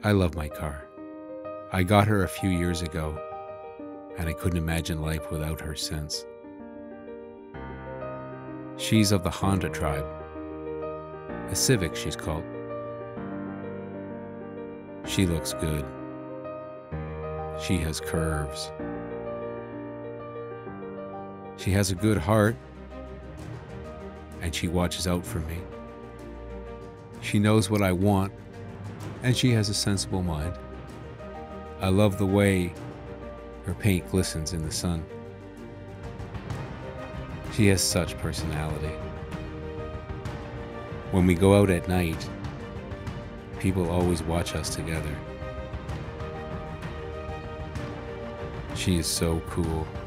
I love my car. I got her a few years ago, and I couldn't imagine life without her since. She's of the Honda tribe. A Civic, she's called. She looks good. She has curves. She has a good heart, and she watches out for me. She knows what I want, and she has a sensible mind. I love the way her paint glistens in the sun. She has such personality. When we go out at night, people always watch us together. She is so cool.